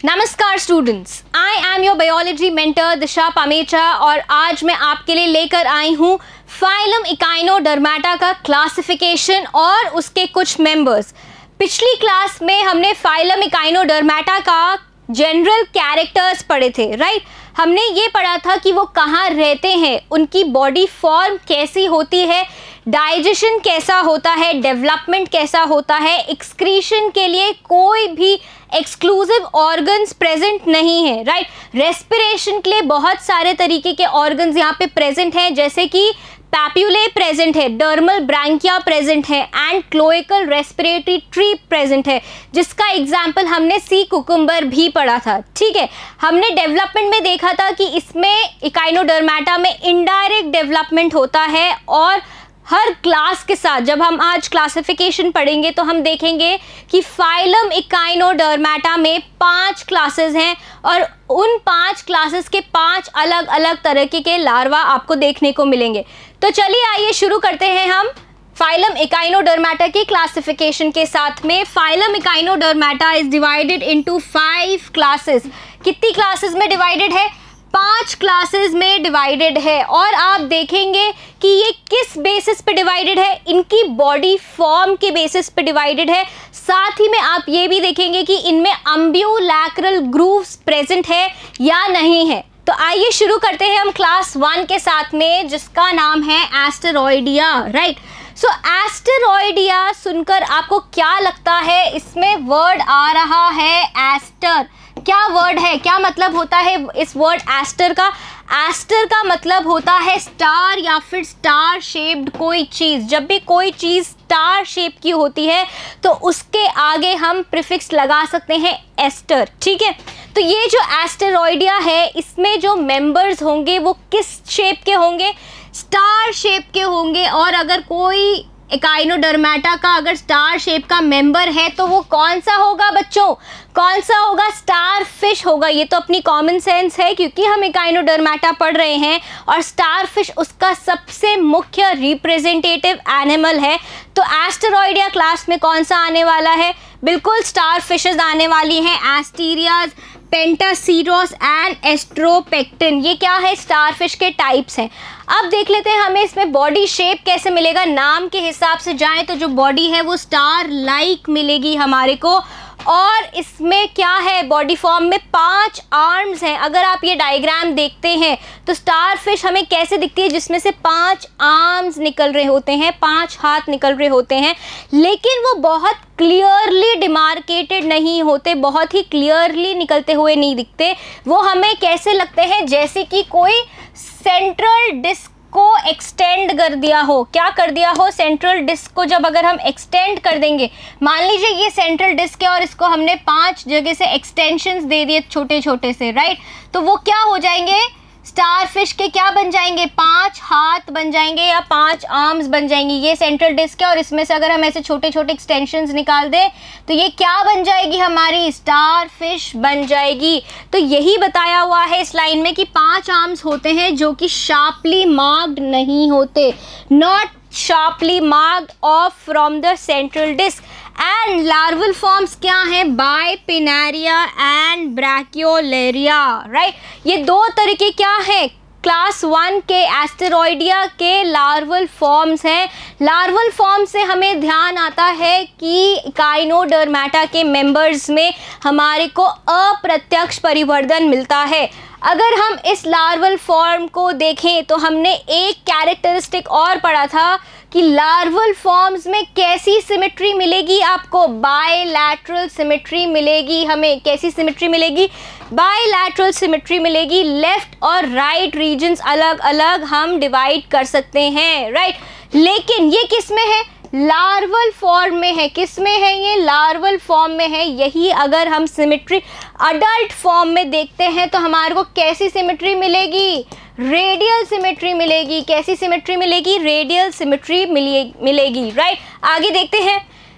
नमस्कार students, I am your biology mentor Disha Pamecha और आज मैं आपके लिए लेकर आई हूँ फाइलम इकाइनोडर्मेटा का क्लासिफिकेशन और उसके कुछ मेंबर्स। पिछली क्लास में हमने फाइलम इकाइनोडर्मेटा का जनरल कैरेक्टर्स पढ़े थे, राइट। हमने ये पढ़ा था कि वो कहाँ रहते हैं, उनकी बॉडी फॉर्म कैसी होती है, डाइजेशन कैसा होता है, डेवलपमेंट कैसा होता है, एक्सक्रीशन के लिए कोई भी एक्सक्लूसिव ऑर्गन्स प्रेजेंट नहीं है, राइट। रेस्पिरेशन के लिए बहुत सारे तरीके के ऑर्गन्स यहाँ पे प्रेजेंट हैं, जैसे कि पैप्यूले प्रेजेंट है, डर्मल ब्रैंकिया प्रेजेंट है and cloacal respiratory tree present है, जिसका एग्जाम्पल हमने सी कुकुम्बर भी पढ़ा था। ठीक है, हमने डेवलपमेंट में देखा था कि इसमें इकाइनोडर्मेटा में इनडायरेक्ट डेवलपमेंट होता है और हर क्लास के साथ जब हम आज क्लासिफिकेशन पढ़ेंगे तो हम देखेंगे कि फाइलम इकाइनोडर्मेटा में 5 क्लासेस हैं और उन 5 क्लासेस के 5 अलग अलग तरह के लार्वा आपको देखने को मिलेंगे। तो चलिए आइए शुरू करते हैं हम फाइलम इकाइनोडर्मेटा की क्लासिफिकेशन के साथ में। Phylum echinodermata is divided into 5 classes. कितनी क्लासेस में डिवाइडेड है? 5 क्लासेस में डिवाइडेड है। और आप देखेंगे कि ये किस बेसिस पे डिवाइडेड है, इनकी बॉडी फॉर्म के बेसिस पे डिवाइडेड है। साथ ही में आप ये भी देखेंगे कि इनमें अम्बियोलैटरल ग्रूव्स प्रेजेंट है या नहीं है। तो आइए शुरू करते हैं हम क्लास 1 के साथ में, जिसका नाम है एस्टेरॉयडिया, राइट। सो एस्टेरॉयडिया सुनकर आपको क्या लगता है? इसमें वर्ड आ रहा है एस्टर। क्या वर्ड है, क्या मतलब होता है इस वर्ड एस्टर का? एस्टर का मतलब होता है स्टार या फिर स्टार शेप्ड कोई चीज़। जब भी कोई चीज़ स्टार शेप की होती है तो उसके आगे हम प्रीफिक्स लगा सकते हैं एस्टर। ठीक है, तो ये जो एस्टेरॉयडिया है इसमें जो मेंबर्स होंगे वो किस शेप के होंगे? स्टार शेप के होंगे। और अगर कोई इकाइनोडर्मेटा का अगर स्टार शेप का मेंबर है तो वो कौन सा होगा बच्चों? कौन सा होगा? स्टार फिश होगा। ये तो अपनी कॉमन सेंस है क्योंकि हम इकाइनोडर्मेटा पढ़ रहे हैं और स्टार फिश उसका सबसे मुख्य रिप्रेजेंटेटिव एनिमल है। तो एस्टेरॉयडिया क्लास में कौन सा आने वाला है? बिल्कुल स्टार फिशेस आने वाली हैं, एस्टीरियाज, पेंटासीरोस एंड एस्ट्रोपेक्टिन। ये क्या है? स्टार फिश के टाइप्स हैं। अब देख लेते हैं हमें इसमें बॉडी शेप कैसे मिलेगा। नाम के हिसाब से जाएं तो जो बॉडी है वो स्टार लाइक मिलेगी हमारे को। और इसमें क्या है? बॉडी फॉर्म में 5 आर्म्स हैं। अगर आप ये डायग्राम देखते हैं तो स्टार फिश हमें कैसे दिखती है, जिसमें से 5 आर्म्स निकल रहे होते हैं, 5 हाथ निकल रहे होते हैं, लेकिन वो बहुत क्लियरली डिमार्केटेड नहीं होते, बहुत ही क्लियरली निकलते हुए नहीं दिखते। वो हमें कैसे लगते हैं? जैसे कि कोई सेंट्रल डिस्क को एक्सटेंड कर दिया हो। क्या कर दिया हो? सेंट्रल डिस्क को जब अगर हम एक्सटेंड कर देंगे, मान लीजिए ये सेंट्रल डिस्क है और इसको हमने 5 जगह से एक्सटेंशंस दे दिए छोटे छोटे से, राइट। तो वो क्या हो जाएंगे? स्टार फिश के क्या बन जाएंगे? 5 हाथ बन जाएंगे या 5 आर्म्स बन जाएंगी। ये सेंट्रल डिस्क है और इसमें से अगर हम ऐसे छोटे छोटे एक्सटेंशंस निकाल दें तो ये क्या बन जाएगी? हमारी स्टार फिश बन जाएगी। तो यही बताया हुआ है इस लाइन में कि 5 आर्म्स होते हैं जो कि शार्पली मार्क्ड नहीं होते, not sharply marked off from the central disc। and larval forms क्या हैं? Bipinnaria and Brachyolaria, right। ये 2 तरीके क्या हैं? क्लास 1 के एस्टेरॉयडिया के लार्वल फॉर्म्स हैं। लार्वल फॉर्म से हमें ध्यान आता है कि इकाइनोडर्मेटा के मेंबर्स में हमारे को अप्रत्यक्ष परिवर्धन मिलता है। अगर हम इस लार्वल फॉर्म को देखें तो हमने एक कैरेक्टरिस्टिक और पढ़ा था कि लार्वल फॉर्म्स में कैसी सिमेट्री मिलेगी आपको? बायलैटरल सिमेट्री मिलेगी हमें। कैसी सिमेट्री मिलेगी? बायलैटरल सिमेट्री मिलेगी। लेफ्ट और राइट रीजन्स अलग अलग हम डिवाइड कर सकते हैं, राइट। लेकिन ये किस में है? लार्वल फॉर्म में है। किस में है? ये लार्वल फॉर्म में है। यही अगर हम सिमेट्री अडल्ट फॉर्म में देखते हैं तो हमारे को कैसी सिमेट्री मिलेगी? रेडियल सिमेट्री मिलेगी। कैसी सिमेट्री मिलेगी? रेडियल सिमेट्री मिलेगी, राइट। आगे देखते हैं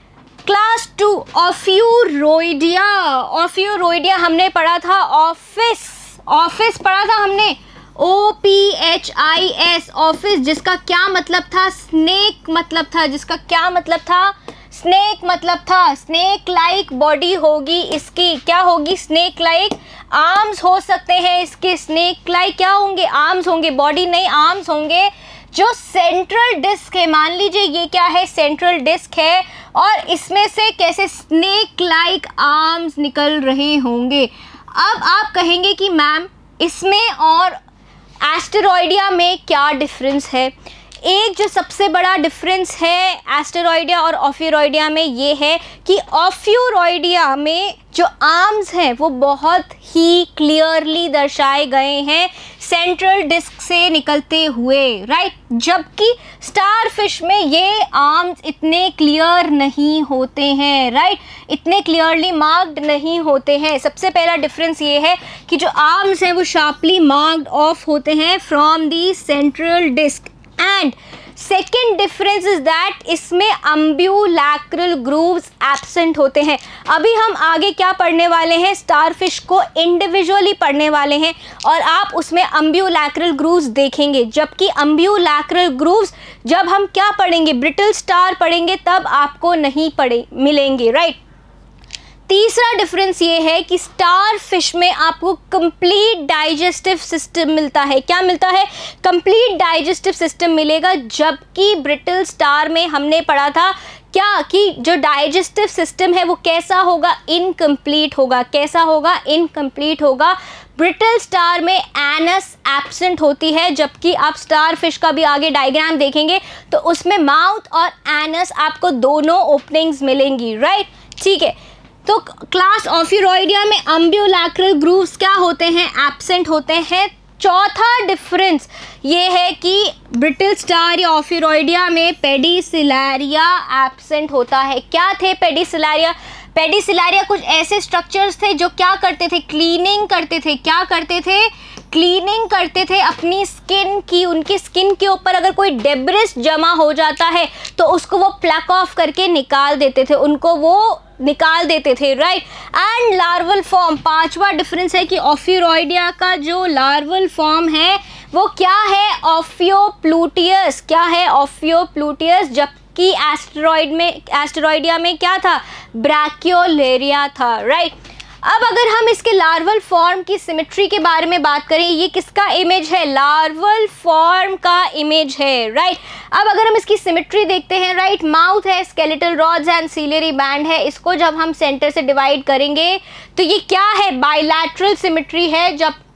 क्लास 2 ऑफ्यूरोइडिया। ऑफ्यूरोइडिया हमने पढ़ा था। ऑफिस पढ़ा था हमने, OPHIS, ऑफिस, जिसका क्या मतलब था? स्नेक मतलब था। जिसका क्या मतलब था? स्नेक मतलब था स्नेक लाइक बॉडी होगी इसकी, क्या होगी, स्नेक लाइक। आर्म्स हो सकते हैं इसके, स्नेक लाइक क्या होंगे, आर्म्स होंगे, बॉडी नहीं आर्म्स होंगे। जो सेंट्रल डिस्क है, मान लीजिए ये क्या है, सेंट्रल डिस्क है, और इसमें से कैसे स्नेक लाइक आर्म्स निकल रहे होंगे। अब आप कहेंगे कि मैम इसमें और एस्टेरॉयडिया में क्या डिफरेंस है। एक जो सबसे बड़ा डिफरेंस है एस्टेरॉयडिया और ओफियोरॉयडिया में ये है कि ओफियोरॉयडिया में जो आर्म्स हैं वो बहुत ही क्लियरली दर्शाए गए हैं सेंट्रल डिस्क से निकलते हुए, राइट, जबकि स्टारफिश में ये आर्म्स इतने क्लियर नहीं होते हैं, राइट, इतने क्लियरली मार्क्ड नहीं होते हैं। सबसे पहला डिफरेंस ये है कि जो आर्म्स हैं वो शार्पली मार्क्ड ऑफ होते हैं from the central disc. And second difference is that इसमें अम्ब्यूलैक्रल ग्रूव्स एब्सेंट होते हैं। अभी हम आगे क्या पढ़ने वाले हैं, स्टारफिश को इंडिविजुअली पढ़ने वाले हैं और आप उसमें अम्ब्यूलैक्रल ग्रूव्स देखेंगे, जबकि अम्ब्यूलैक्रल ग्रूव्स जब हम क्या पढ़ेंगे, ब्रिटल स्टार पढ़ेंगे तब आपको नहीं मिलेंगे, राइट। तीसरा डिफरेंस ये है कि स्टार फिश में आपको कंप्लीट डाइजेस्टिव सिस्टम मिलता है। क्या मिलता है, कंप्लीट डाइजेस्टिव सिस्टम मिलेगा, जबकि ब्रिटल स्टार में हमने पढ़ा था क्या कि जो डाइजेस्टिव सिस्टम है वो कैसा होगा, इनकम्प्लीट होगा। कैसा होगा, इनकम्प्लीट होगा। ब्रिटल स्टार में एनस एब्सेंट होती है, जबकि आप स्टार फिश का भी आगे डायग्राम देखेंगे तो उसमें माउथ और एनस आपको दोनों ओपनिंग्स मिलेंगी, राइट, ठीक है। तो क्लास ओफियोरॉयडिया में अम्ब्यूलैक्रल ग्रूव्स क्या होते हैं, एब्सेंट होते हैं। चौथा डिफरेंस ये है कि ब्रिटल स्टार या ओफियोरॉयडिया में पेडिसिलारिया एब्सेंट होता है। क्या थे पेडिसिलारिया, पेडिसिलारिया कुछ ऐसे स्ट्रक्चर्स थे जो क्या करते थे, क्लीनिंग करते थे। क्या करते थे, क्लीनिंग करते थे अपनी स्किन की। उनकी स्किन के ऊपर अगर कोई डेब्रिस जमा हो जाता है तो उसको वो प्लक ऑफ करके निकाल देते थे, उनको वो निकाल देते थे, राइट। एंड लार्वल फॉर्म, पांचवा डिफरेंस है कि ओफियोरॉयडिया का जो लार्वल फॉर्म है वो क्या है, ओफियोप्लूटियस। क्या है, ओफियोप्लूटियस, जबकि एस्टेरॉयडिया में क्या था, ब्रैकियोलेरिया था, राइट। अब अगर हम इसके लार्वल फॉर्म की सिमेट्री के बारे में बात करें, ये किसका इमेज है, लार्वल फॉर्म का इमेज है, राइट। अब अगर हम इसकी सिमेट्री देखते हैं, राइट, माउथ है, skeletal rods and ciliary band है। इसको जब हम सेंटर से डिवाइड करेंगे तो ये क्या है, बाइलैटरल सिमेट्री है,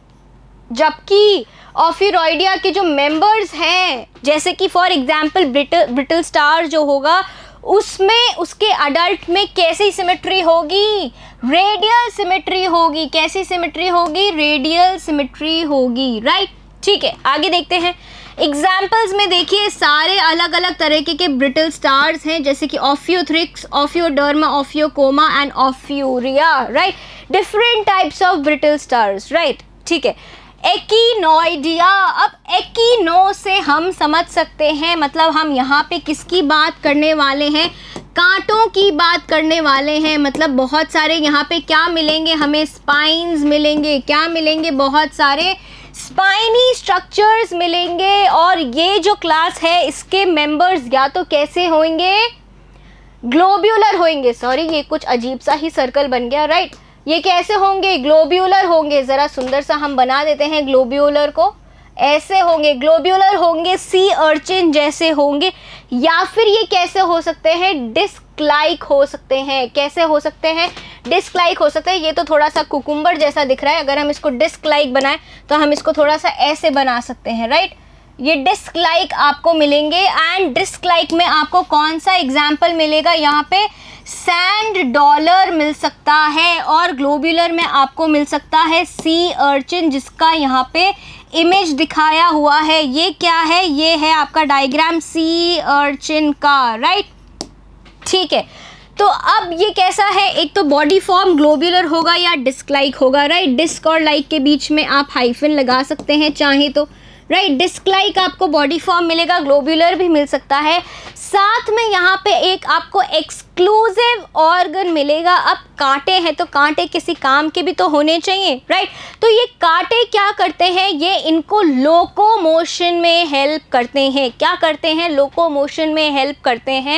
जबकि ओफियोरॉयडिया के जो मेंबर्स हैं, जैसे कि फॉर एग्जांपल ब्रिटल स्टार जो होगा उसमें उसके अडल्ट में कैसी सिमेट्री होगी, रेडियल सिमेट्री होगी। कैसी सिमेट्री होगी, रेडियल सिमेट्री होगी, राइट, ठीक है। आगे देखते हैं एग्जाम्पल्स में, देखिए सारे अलग अलग तरीके के ब्रिटल स्टार्स हैं, जैसे कि Ophiothrix, Ophioderma, Ophiocoma and Ophiura, right, different types of brittle stars, right, ठीक है। एकिनोइडिया, अब एकिनो से हम समझ सकते हैं, मतलब हम यहाँ पे किसकी बात करने वाले हैं, कांटों की बात करने वाले हैं। मतलब बहुत सारे यहाँ पे क्या मिलेंगे हमें, स्पाइन्स मिलेंगे। क्या मिलेंगे, बहुत सारे स्पाइनी स्ट्रक्चर्स मिलेंगे। और ये जो क्लास है इसके मेंबर्स या तो कैसे होंगे, ग्लोब्यूलर होंगे। सॉरी, ये कुछ अजीब सा ही सर्कल बन गया, राइट। ये कैसे होंगे, ग्लोब्यूलर होंगे। ज़रा सुंदर सा हम बना देते हैं ग्लोब्यूलर को, ऐसे होंगे, ग्लोब्यूलर होंगे, सी अर्चिन जैसे होंगे। या फिर ये कैसे हो सकते हैं, डिस्क लाइक हो सकते हैं। कैसे हो सकते हैं, डिस्क लाइक हो सकते हैं। ये तो थोड़ा सा कुकुम्बर जैसा दिख रहा है, अगर हम इसको डिस्क लाइक बनाएं तो हम इसको थोड़ा सा ऐसे बना सकते हैं, राइट। ये डिस्क लाइक आपको मिलेंगे। एंड डिस्क लाइक में आपको कौन सा एग्जाम्पल मिलेगा, यहाँ पे सैंड डॉलर मिल सकता है। और ग्लोब्यूलर में आपको मिल सकता है सी अर्चिन, जिसका यहाँ पे इमेज दिखाया हुआ है। ये क्या है, ये है आपका डायग्राम सी अर्चिन का, राइट, ठीक है। तो अब ये कैसा है, एक तो बॉडी फॉर्म ग्लोब्यूलर होगा या डिस्क लाइक होगा, राइट। डिस्क और लाइक के बीच में आप हाइफन लगा सकते हैं चाहे तो, राइट। डिस्क लाइक आपको बॉडी फॉर्म मिलेगा, ग्लोब्यूलर भी मिल सकता है। साथ में यहाँ पे एक आपको एक्सक्लूसिव ऑर्गन मिलेगा। अब कांटे हैं तो कांटे किसी काम के भी तो होने चाहिए, राइट। तो ये कांटे क्या करते हैं, ये इनको लोकोमोशन में हेल्प करते हैं। क्या करते हैं, लोकोमोशन में हेल्प करते हैं।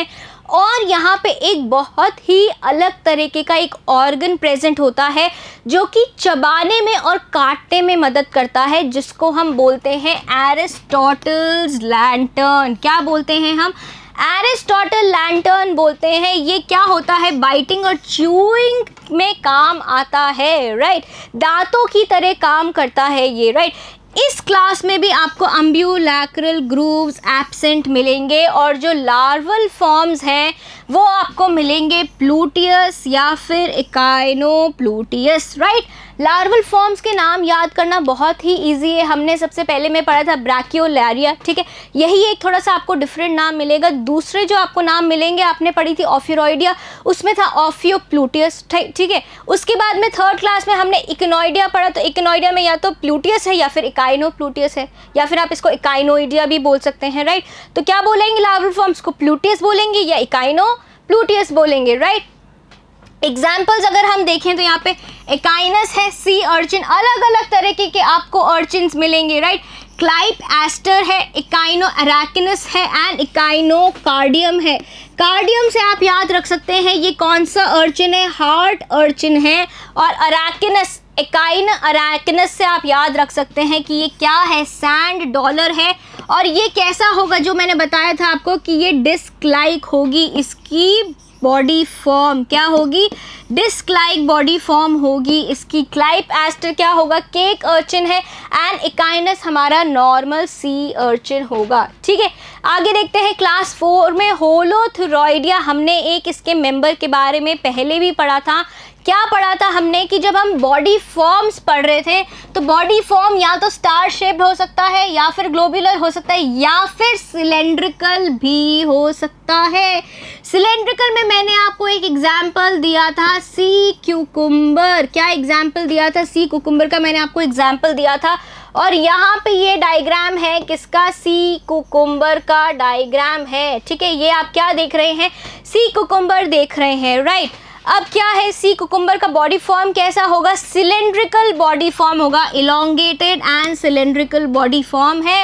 और यहाँ पे एक बहुत ही अलग तरीके का एक ऑर्गन प्रेजेंट होता है जो कि चबाने में और काटने में मदद करता है, जिसको हम बोलते हैं एरिस्टोटल्स लैंटर्न। क्या बोलते हैं हम? एरिस्टोटल लैंटर्न बोलते हैं। ये क्या होता है? बाइटिंग और च्यूइंग में काम आता है, राइट। दांतों की तरह काम करता है ये, राइट। इस क्लास में भी आपको अम्ब्यूलैक्रल ग्रूव्स एब्सेंट मिलेंगे और जो लार्वल फॉर्म्स हैं वो आपको मिलेंगे प्लूटियस या फिर इकाइनोप्लूटियस, राइट। लार्वल फॉर्म्स के नाम याद करना बहुत ही इजी है। हमने सबसे पहले में पढ़ा था ब्रैकियोलैरिया, ठीक है। यही एक थोड़ा सा आपको डिफरेंट नाम मिलेगा। दूसरे जो आपको नाम मिलेंगे, आपने पढ़ी थी ऑफियोरॉइडिया, उसमें था ऑफियोप्लूटियस, ठीक है। उसके बाद में थर्ड क्लास में हमने इक्विनोइडिया पढ़ा, तो इक्विनोइडिया में या तो प्लूटियस है या फिर इकाइनोप्लूटियस है, या फिर आप इसको इकाइनोइडिया भी बोल सकते हैं, राइट। तो क्या बोलेंगे लार्वल फॉर्म्स को? प्लूटियस बोलेंगे या इकाइनोप्लूटियस बोलेंगे, राइट। एग्जाम्पल्स अगर हम देखें तो यहाँ पे इकाइनस है, सी अर्चिन, अलग अलग तरीके के आपको अर्चिन्स मिलेंगे, राइट। क्लाइप एस्टर है, इकाइनो अराकिनस है एंड इकाइनोकार्डियम है। कार्डियम से आप याद रख सकते हैं ये कौन सा अर्चिन है? हार्ट अर्चिन है। और अराकिनस, इकाइन अराकिनस से आप याद रख सकते हैं कि ये क्या है? सैंड डॉलर है। और ये कैसा होगा? जो मैंने बताया था आपको कि ये डिस्क लाइक होगी, इसकी बॉडी फॉर्म क्या होगी? डिस्क लाइक बॉडी फॉर्म होगी इसकी। क्लाइप एस्टर क्या होगा? केक अर्चिन है एंड इकाइनस हमारा नॉर्मल सी अर्चिन होगा, ठीक है। आगे देखते हैं क्लास 4 में होलोथुरॉइडिया। हमने एक इसके मेंबर के बारे में पहले भी पढ़ा था। क्या पढ़ा था हमने कि जब हम बॉडी फॉर्म्स पढ़ रहे थे तो बॉडी फॉर्म या तो स्टार शेप्ड हो सकता है या फिर ग्लोबुलर हो सकता है या फिर सिलेंड्रिकल भी हो सकता है। सिलेंड्रिकल में मैंने आपको एक एग्जाम्पल दिया था, सी क्यूकुम्बर। क्या एग्जाम्पल दिया था? सी कुकुम्बर का मैंने आपको एग्जाम्पल दिया था। और यहाँ पे ये डायग्राम है किसका? सी कुकुम्बर का डायग्राम है, ठीक है। ये आप क्या देख रहे हैं? सी कुकुम्बर देख रहे हैं, राइट। अब क्या है? सी कुकुम्बर का बॉडी फॉर्म कैसा होगा? सिलेंड्रिकल बॉडी फॉर्म होगा, elongated and cylindrical body form है।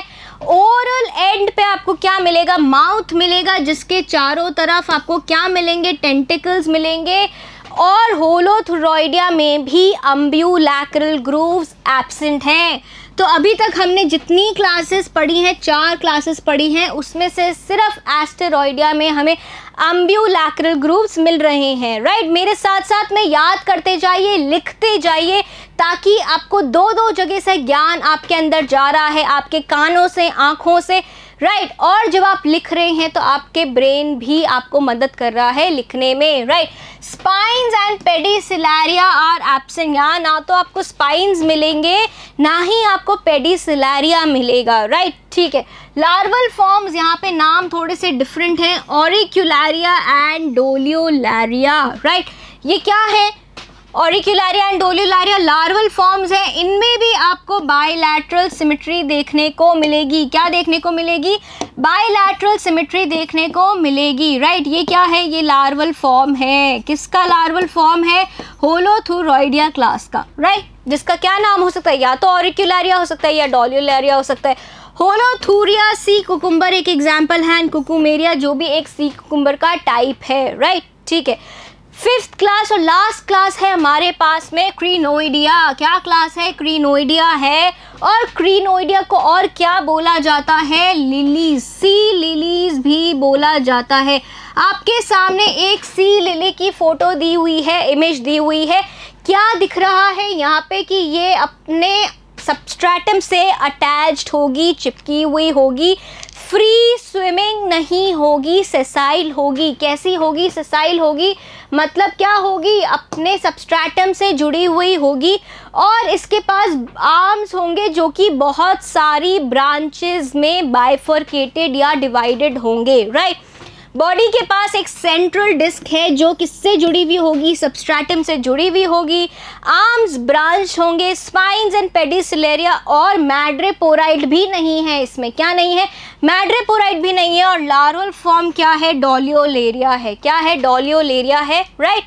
ओरल एंड पे आपको क्या मिलेगा? माउथ मिलेगा, जिसके चारों तरफ आपको क्या मिलेंगे? टेंटिकल्स मिलेंगे। और होलोथुरॉइडिया में भी अम्ब्यूलैक्रल ग्रूव्स एब्सेंट हैं। तो अभी तक हमने जितनी क्लासेस पढ़ी हैं, 4 क्लासेस पढ़ी हैं, उसमें से सिर्फ एस्टेरॉइडिया में हमें अम्ब्यूलैक्रल ग्रूव्स मिल रहे हैं, राइट। मेरे साथ साथ में याद करते जाइए, लिखते जाइए, ताकि आपको दो जगह से ज्ञान आपके अंदर जा रहा है, आपके कानों से, आँखों से, राइट। और जब आप लिख रहे हैं तो आपके ब्रेन भी आपको मदद कर रहा है लिखने में, right. Spines and pedicellariae are absent. यहाँ ना तो आपको स्पाइन्स मिलेंगे ना ही आपको पेडिसिलैरिया मिलेगा, राइट, ठीक है। लार्वल फॉर्म्स यहाँ पे नाम थोड़े से डिफरेंट हैं, ऑरिक्युलैरिया एंड डोलियोलैरिया, राइट। ये क्या है? Auricularia and doliolaria larval forms हैं। इनमें भी आपको बायलैटरल सिमेट्री देखने को मिलेगी। क्या देखने को मिलेगी? बायलैटरल सिमेट्री देखने को मिलेगी, राइट। ये क्या है? ये लार्वल फॉर्म है। किसका लार्वल फॉर्म है? होलोथुरॉइडिया क्लास का, राइट। जिसका क्या नाम हो सकता है? या तो ऑरिक्युलैरिया हो सकता है या डोलियोलैरिया हो सकता है। होलोथुरिया सी कुकुम्बर एक एग्जाम्पल है, एंड कुकुमेरिया जो भी एक सी कुकुम्बर का टाइप है, राइट, ठीक है। 5th क्लास और लास्ट क्लास है हमारे पास में क्रीनोइडिया। क्या क्लास है? क्रीनोइडिया है। और क्रीनोइडिया को और क्या बोला जाता है? लिलीज, सी लिलीज भी बोला जाता है। आपके सामने एक सी लिली की फोटो दी हुई है, इमेज दी हुई है। क्या दिख रहा है यहाँ पे? कि ये अपने सबस्ट्रेटम से अटैच्ड होगी, चिपकी हुई होगी, फ्री स्विमिंग नहीं होगी, सेसाइल होगी। कैसी होगी? सेसाइल होगी। मतलब क्या होगी? अपने सबस्ट्रेटम से जुड़ी हुई होगी और इसके पास आर्म्स होंगे जो कि बहुत सारी ब्रांचेस में बाइफरकेटेड या डिवाइडेड होंगे, राइट। बॉडी के पास एक सेंट्रल डिस्क है जो किससे जुड़ी हुई होगी? सबस्ट्रेटम से जुड़ी हुई होगी। आर्म्स ब्रांच होंगे, स्पाइन्स एंड पेडिसिलैरिया, और मैड्रेपोराइड भी नहीं है इसमें। क्या नहीं है? मैड्रेपोराइड भी नहीं है। और लार्वल फॉर्म क्या है? डोलियोलैरिया है। क्या है? डोलियोलैरिया है, राइट,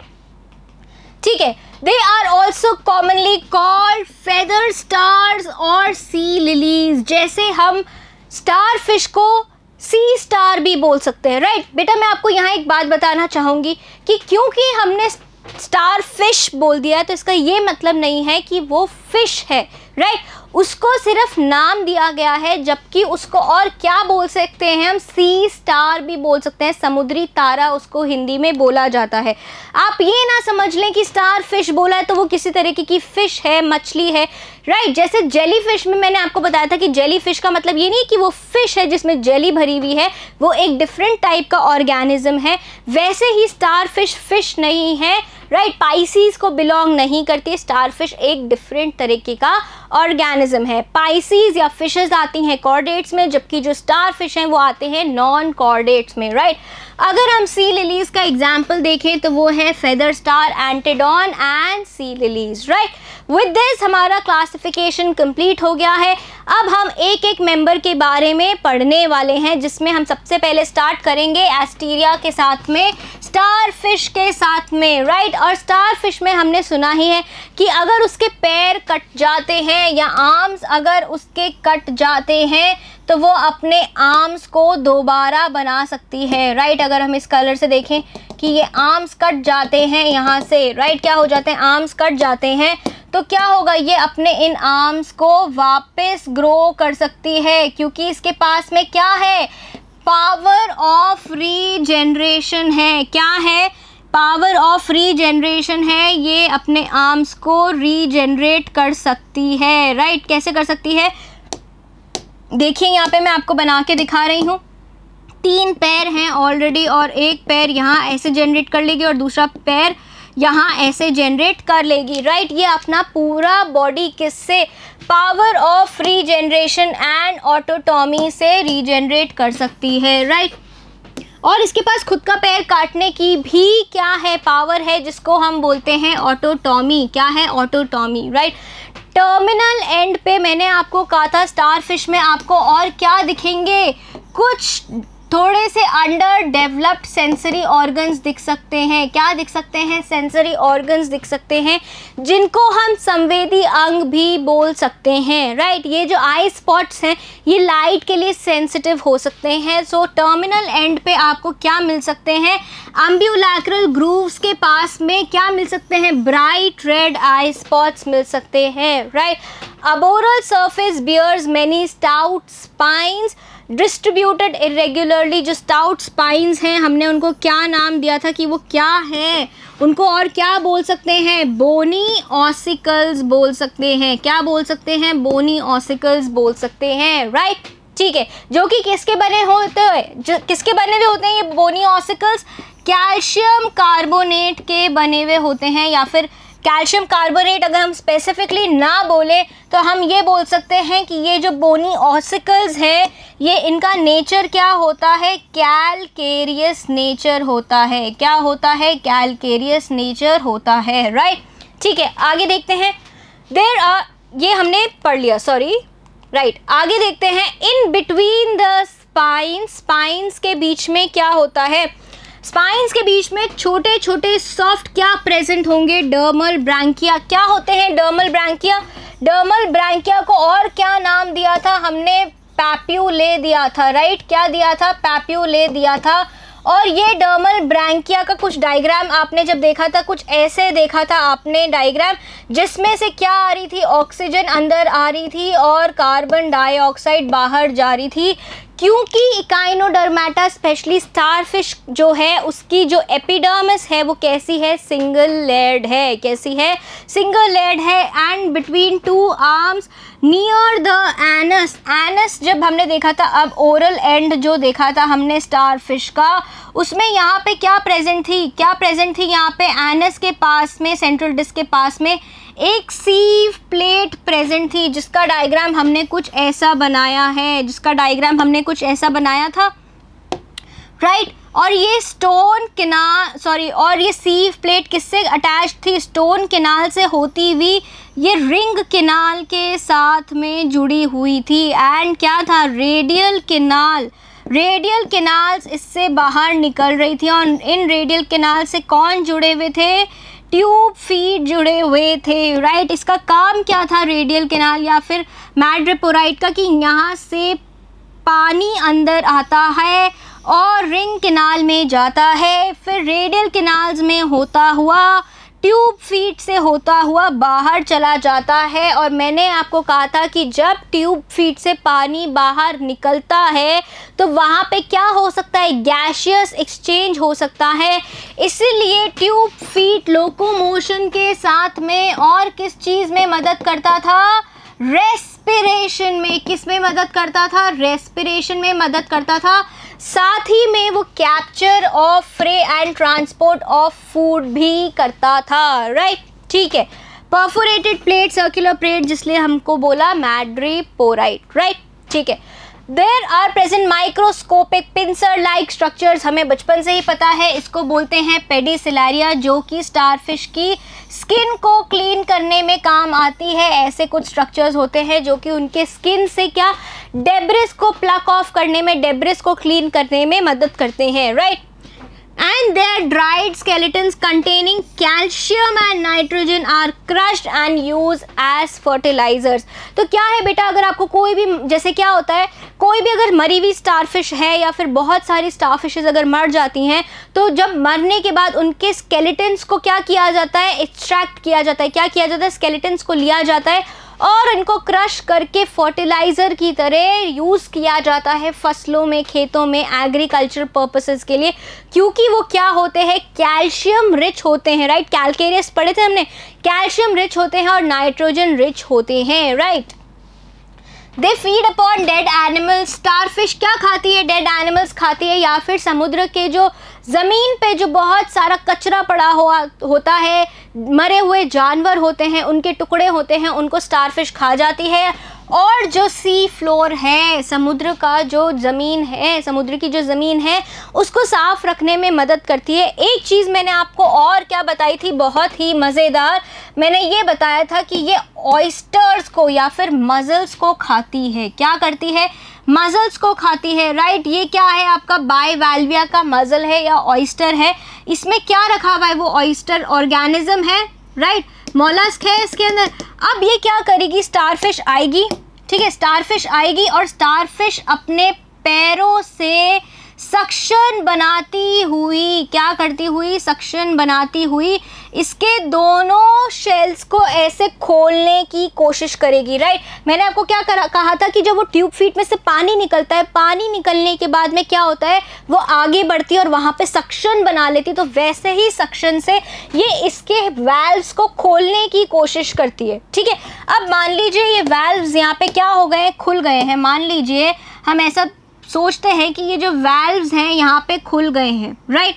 ठीक है। They are also commonly called feather stars और सी लिलीज। जैसे हम स्टार फिश को सी स्टार भी बोल सकते हैं, राइट। बेटा मैं आपको यहाँ एक बात बताना चाहूँगी कि क्योंकि हमने स्टार फिश बोल दिया है तो इसका ये मतलब नहीं है कि वो फिश है, राइट। उसको सिर्फ नाम दिया गया है, जबकि उसको और क्या बोल सकते हैं हम, सी स्टार भी बोल सकते हैं, समुद्री तारा उसको हिंदी में बोला जाता है। आप ये ना समझ लें कि स्टार फिश बोला है तो वो किसी तरीके की फ़िश है, मछली है, राइट। जैसे जेली फिश में मैंने आपको बताया था कि जेली फिश का मतलब ये नहीं कि वो फिश है जिसमें जेली भरी हुई है, वो एक डिफरेंट टाइप का ऑर्गेनिज्म है। वैसे ही स्टार फिश नहीं है, राइट, पाइसीज को बिलोंग नहीं करती। स्टार फिश एक डिफरेंट तरीके का ऑर्गेनिज्म है। पाइसीज या फिशेस आती हैं कॉर्डेट्स में, जबकि जो स्टार फिश हैं वो आते हैं नॉन कॉर्डेट्स में, राइट। अगर हम सी लिलीज का एग्जाम्पल देखें तो वो है feather star, Antedon and sea lilies, right. With this हमारा क्लासिफिकेशन कंप्लीट हो गया है। अब हम एक एक मेंबर के बारे में पढ़ने वाले हैं, जिसमें हम सबसे पहले स्टार्ट करेंगे एस्टीरिया के साथ में, स्टार फिश के साथ में, राइट। और स्टार फिश में हमने सुना ही है कि अगर उसके पैर कट जाते हैं या आर्म्स अगर उसके कट जाते हैं तो वो अपने आर्म्स को दोबारा बना सकती है, राइट। अगर हम इस कलर से देखें कि ये आर्म्स कट जाते हैं यहाँ से, राइट, क्या हो जाते हैं, आर्म्स कट जाते हैं, तो क्या होगा, ये अपने इन आर्म्स को वापस ग्रो कर सकती है, क्योंकि इसके पास में क्या है, पावर ऑफ रीजनरेशन है। क्या है, पावर ऑफ रीजनरेशन है। ये अपने आर्म्स को रीजनरेट कर सकती है, राइट। कैसे कर सकती है, देखिए यहाँ पे मैं आपको बना के दिखा रही हूँ। 3 पैर हैं ऑलरेडी और एक पैर यहाँ ऐसे जनरेट कर लेगी और दूसरा पैर यहाँ ऐसे जनरेट कर लेगी, राइट। ये अपना पूरा बॉडी किससे, power of regeneration and autotomy से रीजनरेट कर सकती है, राइट। और इसके पास खुद का पैर काटने की भी क्या है, पावर है, जिसको हम बोलते हैं ऑटोटॉमी। क्या है, ऑटोटॉमी, राइट। टर्मिनल एंड पे मैंने आपको कहा था स्टार फिश में आपको और क्या दिखेंगे, कुछ थोड़े से अंडर डेवलप्ड सेंसरी ऑर्गन्स दिख सकते हैं। क्या दिख सकते हैं, सेंसरी ऑर्गन्स दिख सकते हैं, जिनको हम संवेदी अंग भी बोल सकते हैं, राइट। ये जो आई स्पॉट्स हैं ये लाइट के लिए सेंसिटिव हो सकते हैं। सो टर्मिनल एंड पे आपको क्या मिल सकते हैं, अम्ब्यूलैक्रल ग्रूव्स के पास में क्या मिल सकते हैं, ब्राइट रेड आई स्पॉट्स मिल सकते हैं, right. Aboral surface bears many stout spines distributed irregularly. जो स्टाउट स्पाइंस हैं हमने उनको क्या नाम दिया था कि वो क्या है, उनको और क्या बोल सकते हैं, बोनी ऑसिकल्स बोल सकते हैं। क्या बोल सकते हैं, बोनी ऑसिकल्स बोल सकते हैं, राइट, ठीक है। जो कि किसके बने होते हैं, जो किसके बने हुए होते हैं ये बोनी ऑसिकल्स, कैल्शियम कार्बोनेट के बने हुए होते हैं, या फिर कैल्शियम कार्बोनेट अगर हम स्पेसिफिकली ना बोले तो हम ये बोल सकते हैं कि ये जो बोनी ऑसिकल्स हैं ये इनका नेचर क्या होता है, कैलकेरियस नेचर होता है। क्या होता है, कैलकेरियस नेचर होता है, राइट, ठीक है। आगे देखते हैं, ये हमने पढ़ लिया, सॉरी, राइट। आगे देखते हैं, इन बिटवीन द स्पाइंस के बीच में क्या होता है, स्पाइंस के बीच में छोटे छोटे सॉफ्ट क्या प्रेजेंट होंगे, डर्मल ब्रैंकिया। क्या होते हैं डर्मल ब्रैंकिया, डर्मल ब्रैंकिया को और क्या नाम दिया था हमने, पैप्यूले दिया था, राइट। क्या दिया था, पैप्यूले दिया था। और ये डर्मल ब्रैंकिया का कुछ डायग्राम आपने जब देखा था कुछ ऐसे देखा था आपने डायग्राम, जिसमें से क्या आ रही थी, ऑक्सीजन अंदर आ रही थी और कार्बन डाइऑक्साइड बाहर जा रही थी, क्योंकि इकाइनोडर्मेटा स्पेशली स्टारफिश जो है उसकी जो एपिडर्मिस है वो कैसी है, सिंगल लेयर्ड है। कैसी है, सिंगल लेयर्ड है। And between 2 arms near the anus, anus जब हमने देखा था, अब ओरल एंड जो देखा था हमने स्टारफिश का, उसमें यहाँ पे क्या प्रेजेंट थी, क्या प्रेजेंट थी यहाँ पे, एनस के पास में, सेंट्रल डिस्क के पास में एक सीव प्लेट प्रेजेंट थी, जिसका डायग्राम हमने कुछ ऐसा बनाया है, जिसका डायग्राम हमने कुछ ऐसा बनाया था, राइट। और ये स्टोन किनाल, सॉरी, और ये सीव प्लेट किससे अटैच थी, स्टोन किनाल से होती हुई ये रिंग किनाल के साथ में जुड़ी हुई थी। एंड क्या था, रेडियल किनाल, रेडियल किनाल्स इससे बाहर निकल रही थी। और इन रेडियल किनाल से कौन जुड़े हुए थे, ट्यूब फीड जुड़े हुए थे, राइट। इसका काम क्या था रेडियल किनाल या फिर मैड्रिपोराइट का, कि यहाँ से पानी अंदर आता है और रिंग कैनाल में जाता है, फिर रेडियल कैनाल्स में होता हुआ ट्यूब फीट से होता हुआ बाहर चला जाता है। और मैंने आपको कहा था कि जब ट्यूब फीट से पानी बाहर निकलता है तो वहाँ पे क्या हो सकता है, गैसियस एक्सचेंज हो सकता है। इसीलिए ट्यूब फीट लोकोमोशन के साथ में और किस चीज़ में मदद करता था, रेस्पिरेशन में। किस में मदद करता था, रेस्पिरेशन में मदद करता था। साथ ही में वो capture of prey and transport of food भी करता था, राइट। ठीक है, परफोरेटेड प्लेट, सर्कुलर प्लेट, जिसलिए हमको बोला मैड्रीपोराइट, राइट। ठीक है, there are present microscopic pincer like structures, हमें बचपन से ही पता है, इसको बोलते हैं पेडिसिलारिया, जो कि स्टारफिश की स्किन को क्लीन करने में काम आती है। ऐसे कुछ स्ट्रक्चर्स होते हैं जो कि उनके स्किन से क्या, डेब्रिस को प्लक ऑफ करने में, डेब्रिस को क्लीन करने में मदद करते हैं, right. And their dried skeletons containing calcium and nitrogen are crushed and used as fertilizers। तो क्या है बेटा, अगर आपको कोई भी, जैसे क्या होता है, कोई भी अगर मरी हुई स्टारफिश है या फिर बहुत सारी स्टारफिशेस अगर मर जाती हैं, तो जब मरने के बाद उनके स्केलेटन्स को क्या किया जाता है, एक्सट्रैक्ट किया जाता है। क्या किया जाता है, स्केलेटन्स को लिया जाता है और इनको क्रश करके फर्टिलाइज़र की तरह यूज़ किया जाता है फसलों में, खेतों में, एग्रीकल्चर पर्पसेस के लिए, क्योंकि वो क्या होते हैं, कैल्शियम रिच होते हैं, राइट। कैलकेरियस पढ़े थे हमने, कैल्शियम रिच होते हैं और नाइट्रोजन रिच होते हैं, right. They feed upon dead animals, starfish क्या खाती है, डेड एनिमल्स खाती है, या फिर समुद्र के जो ज़मीन पे जो बहुत सारा कचरा पड़ा होता है, मरे हुए जानवर होते हैं, उनके टुकड़े होते हैं, उनको स्टारफिश खा जाती है। और जो सी फ्लोर है, समुद्र का जो ज़मीन है, समुद्र की जो ज़मीन है, उसको साफ़ रखने में मदद करती है। एक चीज़ मैंने आपको और क्या बताई थी, बहुत ही मज़ेदार, मैंने ये बताया था कि ये ऑयस्टर्स को या फिर मज़ल्स को खाती है। क्या करती है, मज़ल्स को खाती है, राइट। ये क्या है, आपका बाइवाल्विया का मज़ल है या ऑयस्टर है। इसमें क्या रखा हुआ है, वो ऑयस्टर ऑर्गेनिज्म है, राइट, मॉलस्क है इसके अंदर। अब ये क्या करेगी, स्टारफिश आएगी, ठीक है, स्टारफिश आएगी और स्टारफिश अपने पैरों से सक्शन बनाती हुई, क्या करती हुई, सक्शन बनाती हुई इसके दोनों शेल्स को ऐसे खोलने की कोशिश करेगी, राइट। मैंने आपको क्या कहा था कि जब वो ट्यूब फीट में से पानी निकलता है, पानी निकलने के बाद में क्या होता है, वो आगे बढ़ती है और वहाँ पे सक्शन बना लेती है। तो वैसे ही सक्शन से ये इसके वैल्व्स को खोलने की कोशिश करती है, ठीक है। अब मान लीजिए ये वैल्व्स यहाँ पे क्या हो गए, खुल गए हैं। मान लीजिए हम ऐसा सोचते हैं कि ये जो वैल्व्स हैं यहाँ पे खुल गए हैं, राइट।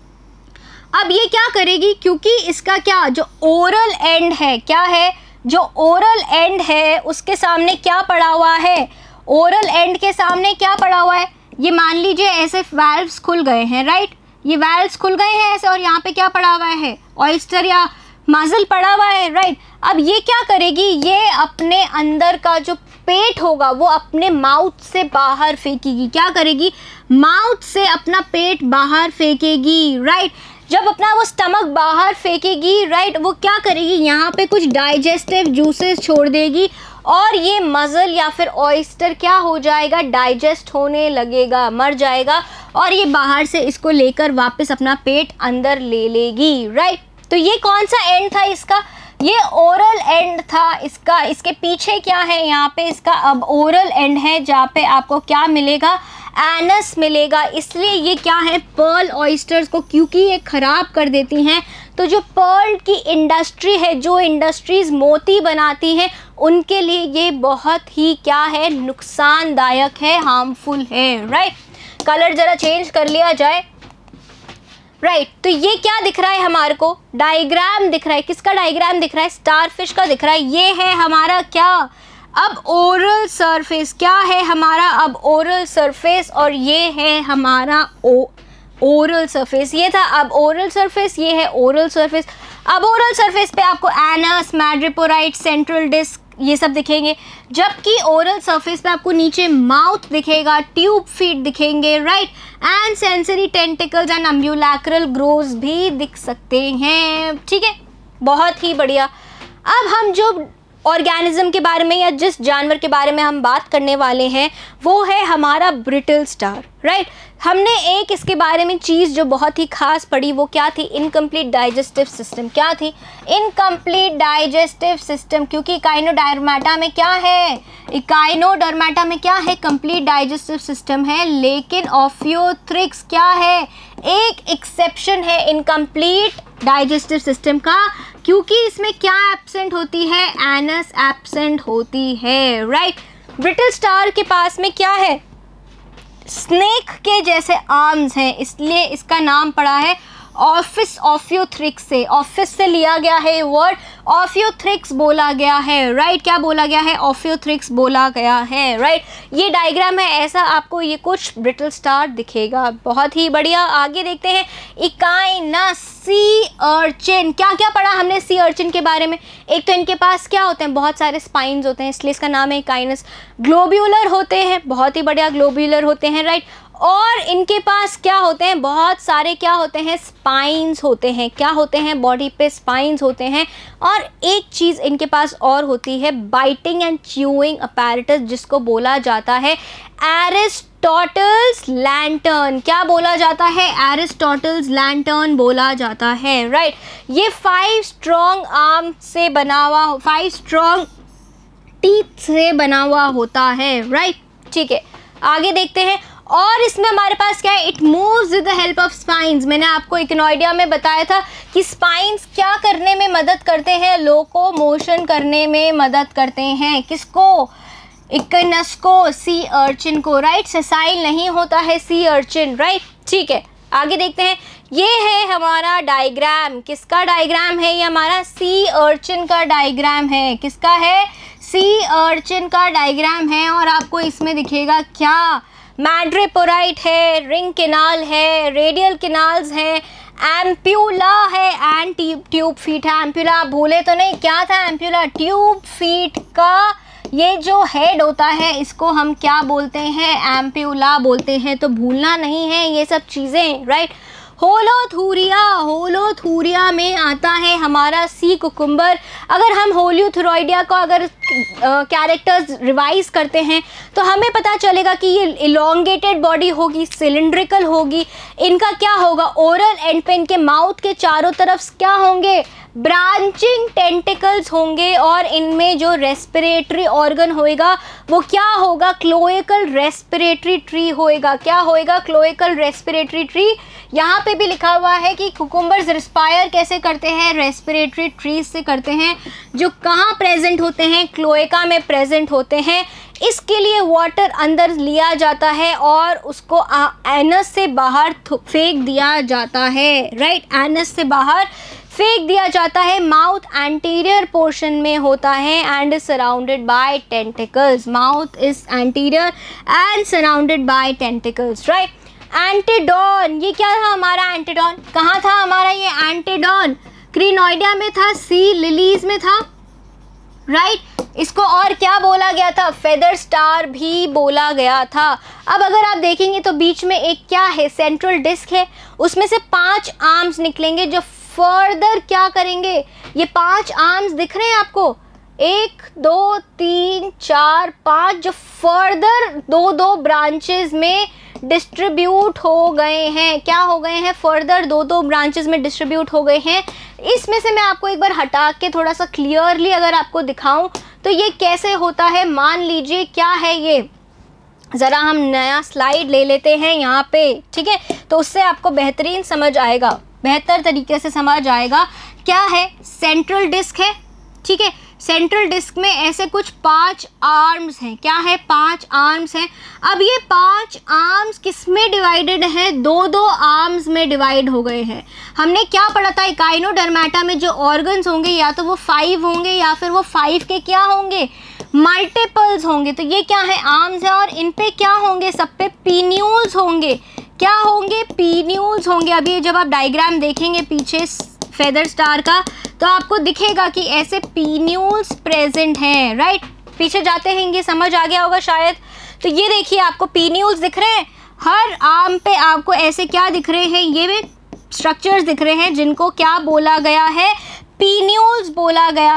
अब ये क्या करेगी, क्योंकि इसका क्या, जो ओरल एंड है, क्या है, जो ओरल एंड है उसके सामने क्या पड़ा हुआ है, ओरल एंड के सामने क्या पड़ा हुआ है, ये मान लीजिए ऐसे वैल्व्स खुल गए हैं, राइट। ये वैल्व्स खुल गए हैं ऐसे और यहाँ पे क्या पड़ा हुआ है, ऑयस्टर या मज़ल पड़ा हुआ है, राइट। अब ये क्या करेगी, ये अपने अंदर का जो पेट होगा वो अपने माउथ से बाहर फेंकेगी। क्या करेगी, माउथ से अपना पेट बाहर फेंकेगी, राइट। जब अपना वो स्टमक बाहर फेंकेगी, राइट, वो क्या करेगी, यहाँ पे कुछ डाइजेस्टिव जूसेस छोड़ देगी और ये मज़ल या फिर ऑयस्टर क्या हो जाएगा, डाइजेस्ट होने लगेगा, मर जाएगा और ये बाहर से इसको लेकर वापस अपना पेट अंदर ले लेगी, राइट। तो ये कौन सा एंड था इसका, ये ओरल एंड था इसका। इसके पीछे क्या है, यहाँ पे इसका अब ओरल एंड है जहाँ पे आपको क्या मिलेगा, एनस मिलेगा। इसलिए ये क्या है, पर्ल ऑयस्टर्स को क्योंकि ये ख़राब कर देती हैं, तो जो पर्ल की इंडस्ट्री है, जो इंडस्ट्रीज़ मोती बनाती हैं, उनके लिए ये बहुत ही क्या है, नुकसानदायक है, हार्मफुल है, राइट। कलर ज़रा चेंज कर लिया जाए, राइट। तो ये क्या दिख रहा है हमारे को, डायग्राम दिख रहा है, किसका डायग्राम दिख रहा है, स्टारफिश का दिख रहा है। ये है हमारा क्या, अब ओरल सरफेस, क्या है हमारा अब ओरल सरफेस, और ये है हमारा ओरल सरफेस। ये था अब ओरल सरफेस, ये है ओरल सरफेस। अब ओरल सरफेस पे आपको एनस, मैड्रीपोराइट, सेंट्रल डिस्क ये सब दिखेंगे, जबकि ओरल सरफेस पे आपको नीचे माउथ दिखेगा, ट्यूब फीट दिखेंगे, right, and sensory tentacles and ambulacral grooves भी दिख सकते हैं, ठीक है, बहुत ही बढ़िया। अब हम जो ऑर्गेनिज्म के बारे में या जिस जानवर के बारे में हम बात करने वाले हैं वो है हमारा ब्रिटल स्टार, राइट। हमने एक इसके बारे में चीज़ जो बहुत ही खास पढ़ी वो क्या थी, इनकम्प्लीट डाइजेस्टिव सिस्टम। क्या थी, इनकम्प्लीट डाइजेस्टिव सिस्टम, क्योंकि इकाइनोडर्माटा में क्या है, इकाइनोडर्माटा में क्या है, कंप्लीट डाइजेस्टिव सिस्टम है। लेकिन ऑफियोथ्रिक्स क्या है, एक एक्सेप्शन है इनकम्प्लीट डाइजेस्टिव सिस्टम का, क्योंकि इसमें क्या एब्सेंट होती है, एनस एब्सेंट होती है, राइट। ब्रिटल स्टार के पास में क्या है, स्नेक के जैसे आर्म्स हैं, इसलिए इसका नाम पड़ा है ऑफिस ऑफियोथ्रिक्स से, ऑफिस से लिया गया है वर्ड, ऑफियोथ्रिक्स बोला गया है, राइट। क्या बोला गया है, ऑफियोथ्रिक्स बोला गया है, राइट। ये डायग्राम है, ऐसा आपको ये कुछ ब्रिटल स्टार दिखेगा, बहुत ही बढ़िया। आगे देखते हैं, इकाइनस सी अर्चिन। क्या क्या पढ़ा हमने सी अर्चिन के बारे में, एक तो इनके पास क्या होते हैं, बहुत सारे स्पाइन्स होते हैं, इसलिए इसका नाम है इकाइनस। ग्लोब्यूलर होते हैं, बहुत ही बढ़िया, ग्लोब्यूलर होते हैं, राइट। और इनके पास क्या होते हैं, बहुत सारे क्या होते हैं, स्पाइन्स होते हैं। क्या होते हैं, बॉडी पे स्पाइन्स होते हैं। और एक चीज़ इनके पास और होती है, बाइटिंग एंड च्यूइंग अपैरेटस, जिसको बोला जाता है एरिस्टोटल्स लैंटर्न। क्या बोला जाता है, एरिस्टोटल्स लैंटर्न बोला जाता है, राइट। ये 5 स्ट्रॉन्ग आर्म से बना हुआ, 5 स्ट्रॉन्ग टीथ से बना हुआ होता है, राइट। ठीक है, आगे देखते हैं। और इसमें हमारे पास क्या है, it moves with the help of spines. मैंने आपको इकोनॉइडिया में बताया था कि स्पाइन्स क्या करने में मदद करते हैं, लोकोमोशन करने में मदद करते हैं। किसको, इकाइनस को, सी अर्चिन को, राइट। सेसाइल नहीं होता है सी अर्चिन, राइट। ठीक है, आगे देखते हैं। ये है हमारा डायग्राम, किसका डायग्राम है, ये हमारा सी अर्चिन का डायग्राम है। किसका है, सी अर्चिन का डायग्राम है। और आपको इसमें दिखेगा क्या, मैड्रेपोराइट है, रिंग केनाल है, रेडियल केनाल्स हैं, एम्प्यूला है एंड ट्यूब फीट है। एम्प्यूला आप भूले तो नहीं, क्या था एम्प्यूला, ट्यूब फीट का ये जो हेड होता है इसको हम क्या बोलते हैं, एम्प्यूला बोलते हैं, तो भूलना नहीं है ये सब चीज़ें, राइट। होलोथूरिया, होलोथूरिया में आता है हमारा सी कुकुम्बर। अगर हम होलोथूरोइडिया को अगर कैरेक्टर्स रिवाइज करते हैं तो हमें पता चलेगा कि ये इलोंगेटेड बॉडी होगी, सिलिंड्रिकल होगी। इनका क्या होगा, ओरल एंड पे इनके माउथ के चारों तरफ क्या होंगे, ब्रांचिंग टेंटिकल्स होंगे। और इनमें जो रेस्पिरेटरी ऑर्गन होएगा वो क्या होगा, क्लोएकल रेस्पिरेटरी ट्री होएगा। क्या होएगा, क्लोएकल रेस्पिरेटरी ट्री। यहाँ पे भी लिखा हुआ है कि कुकुम्बर्स रिस्पायर कैसे करते हैं, रेस्पिरेटरी ट्रीज से करते हैं, जो कहाँ प्रेजेंट होते हैं, क्लोएका में प्रेजेंट होते हैं। इसके लिए वाटर अंदर लिया जाता है और उसको एनस से बाहर फेंक दिया जाता है, राइट। एनस से बाहर फेंक दिया जाता है। माउथ एंटीरियर पोर्शन में होता है and surrounded by tentacles. Mouth is anterior and surrounded by tentacles, right. Antedon, ये क्या था हमारा एंटीडॉन, कहाँ था हमारा ये एंटीडॉन, क्रिनोइडिया में था, सी लिलीज में था, राइट। इसको और क्या बोला गया था, फेदर स्टार भी बोला गया था। अब अगर आप देखेंगे तो बीच में एक क्या है, सेंट्रल डिस्क है, उसमें से 5 आर्म्स निकलेंगे जो फर्दर क्या करेंगे, ये 5 आर्म्स दिख रहे हैं आपको, 1 2 3 4 5, जो फर्दर 2-2 ब्रांचेस में डिस्ट्रीब्यूट हो गए हैं। क्या हो गए हैं, फर्दर 2-2 ब्रांचेस में डिस्ट्रीब्यूट हो गए हैं। इसमें से मैं आपको एक बार हटा के थोड़ा सा क्लियरली अगर आपको दिखाऊं तो ये कैसे होता है, मान लीजिए क्या है ये, ज़रा हम नया स्लाइड ले लेते हैं यहाँ पे, ठीक है, तो उससे आपको बेहतरीन समझ आएगा, बेहतर तरीके से समझ आएगा। क्या है, सेंट्रल डिस्क है, ठीक है, सेंट्रल डिस्क में ऐसे कुछ 5 आर्म्स हैं। क्या है, 5 आर्म्स हैं। अब ये 5 आर्म्स किस में डिवाइडेड है, 2-2 आर्म्स में डिवाइड हो गए हैं। हमने क्या पढ़ा था, इकाइनोडर्माटा में जो ऑर्गन्स होंगे या तो वो 5 होंगे या फिर वो 5 के क्या होंगे, मल्टीपल्स होंगे। तो ये क्या है, आर्म्स है और इन पे क्या होंगे, सब पे पीन्यूल्स होंगे। क्या होंगे, पीन्यूल्स होंगे। अभी जब आप डायग्राम देखेंगे पीछे फेदर स्टार का तो आपको दिखेगा कि ऐसे पीन्यूल्स प्रेजेंट हैं, राइट। पीछे जाते हैं, ये समझ आ गया होगा शायद। तो ये देखिए आपको पीन्यूल्स दिख रहे हैं, हर आर्म पे आपको ऐसे क्या दिख रहे हैं, ये भी स्ट्रक्चर्स दिख रहे हैं जिनको क्या बोला गया है, पीन्यूल्स बोला गया है।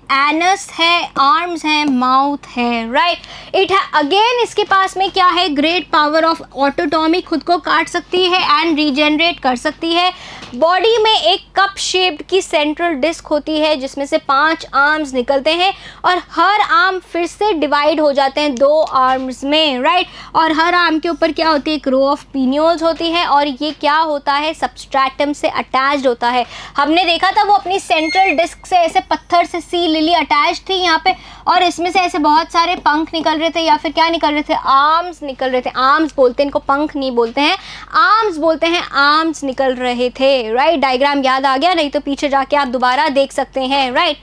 एनस है, आर्म्स हैं, माउथ है, राइट। इट है अगेन, इसके पास में क्या है, ग्रेट पावर ऑफ ऑटोटॉमी, खुद को काट सकती है एंड रीजनरेट कर सकती है। बॉडी में एक कप शेप्ड की सेंट्रल डिस्क होती है जिसमें से 5 आर्म्स निकलते हैं और हर आर्म फिर से डिवाइड हो जाते हैं 2 आर्म्स में, राइट। और हर आर्म के ऊपर क्या होती है, एक रो ऑफ पिन्यूल्स होती है और ये क्या होता है, सबस्ट्रैटम से अटैच्ड होता है। हमने देखा था वो अपनी सेंट्रल डिस्क से ऐसे पत्थर से सी लिली अटैच थी यहाँ पे, और इसमें से ऐसे बहुत सारे पंख निकल रहे थे या फिर क्या निकल रहे थे, आर्म्स निकल रहे थे। आर्म्स बोलते हैं इनको, पंख नहीं बोलते हैं, आर्म्स बोलते हैं। आर्म्स निकल रहे थे, राइट। डायग्राम याद आ गया, नहीं तो पीछे जाके आप दोबारा देख सकते हैं, राइट।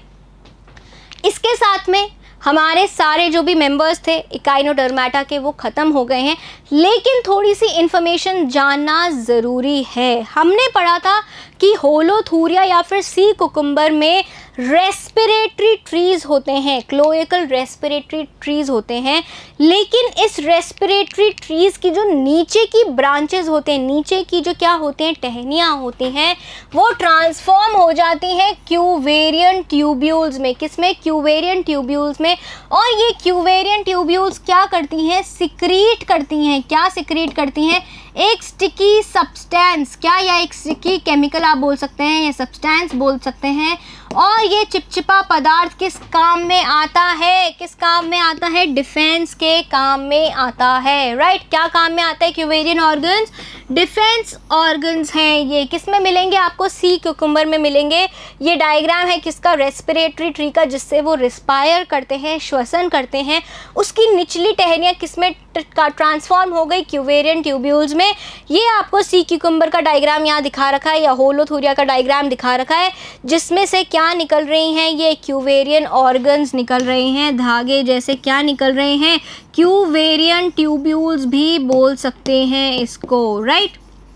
इसके साथ में हमारे सारे जो भी मेंबर्स थे इकाइनोडर्मेटा के वो ख़त्म हो गए हैं, लेकिन थोड़ी सी इन्फॉर्मेशन जानना ज़रूरी है। हमने पढ़ा था कि होलोथूरिया या फिर सी कुकुम्बर में रेस्पिरेटरी ट्रीज़ होते हैं, क्लोएकल रेस्पिरेटरी ट्रीज़ होते हैं, लेकिन इस रेस्पिरेटरी ट्रीज़ की जो नीचे की ब्रांचेस होते हैं, नीचे की जो क्या होते हैं, टहनियाँ होती हैं, वो ट्रांसफॉर्म हो जाती हैं क्यूवेरियन ट्यूब्यूल्स में। किसमें, क्यूवेरियन ट्यूब्यूल्स में। और ये क्यूवेरियन ट्यूब्यूल्स क्या करती हैं, सिक्रीट करती हैं। क्या सिक्रीट करती हैं, एक स्टिकी सब्सटेंस, क्या, या एक स्टिकी केमिकल आप बोल सकते हैं या सब्सटेंस बोल सकते हैं। और ये चिपचिपा पदार्थ किस काम में आता है, किस काम में आता है, डिफेंस के काम में आता है, राइट। क्या काम में आता है, क्यूवेरियन ऑर्गन्स डिफेंस ऑर्गन्स हैं। ये किस में मिलेंगे आपको, सी कुकुम्बर में मिलेंगे। ये डायग्राम है किसका, रेस्पिरेटरी ट्री का, जिससे वो रिस्पायर करते हैं, श्वसन करते हैं। उसकी निचली टहनियाँ किस में ट्रांसफॉर्म हो गई, क्यूवेरियन ट्यूब्यूल्स में। ये आपको सी क्यूकुम्बर का डायग्राम यहाँ दिखा रखा है या होलोथूरिया का डायग्राम दिखा रखा है, जिसमें से क्या निकल रही हैं, ये क्यूवेरियन ऑर्गन्स निकल रहे हैं, धागे जैसे क्या निकल रहे हैं, क्यूवेरियन ट्यूब्यूल्स भी बोल सकते हैं इसको, राइट।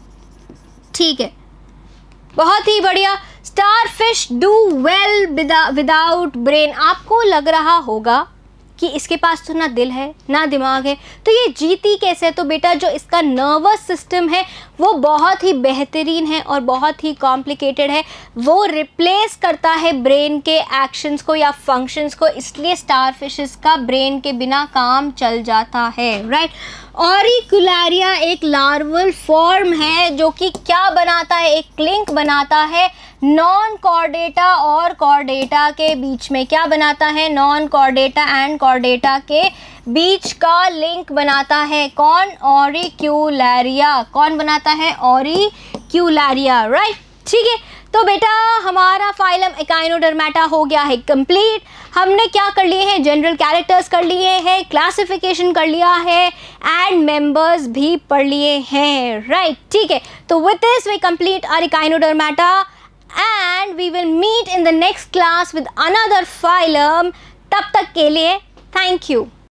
ठीक है, बहुत ही बढ़िया। Starfish do well without brain. आपको लग रहा होगा कि इसके पास तो ना दिल है ना दिमाग है, तो ये जीती कैसे? तो बेटा जो इसका नर्वस सिस्टम है वो बहुत ही बेहतरीन है और बहुत ही कॉम्प्लिकेटेड है। वो रिप्लेस करता है ब्रेन के एक्शंस को या फंक्शंस को, इसलिए स्टारफिशेस का ब्रेन के बिना काम चल जाता है, राइट। ऑरिकुलारिया एक लार्वल फॉर्म है जो कि क्या बनाता है, एक लिंक बनाता है नॉन कॉर्डेटा और कॉर्डेटा के बीच में। क्या बनाता है, नॉन कॉर्डेटा एंड कॉर्डेटा के बीच का लिंक बनाता है। कौन, ऑरिक्यूलारिया। कौन बनाता है, ऑरिक्यूलारिया, राइट। ठीक है, तो बेटा हमारा फाइलम इकाइनोडर्मेटा हो गया है कंप्लीट। हमने क्या कर लिए हैं, जनरल कैरेक्टर्स कर लिए हैं, क्लासिफिकेशन कर लिया है एंड मेंबर्स भी पढ़ लिए हैं, राइट। ठीक है, तो with this we complete our Echinodermata and we will meet in the next class with another phylum. तब तक के लिए thank you.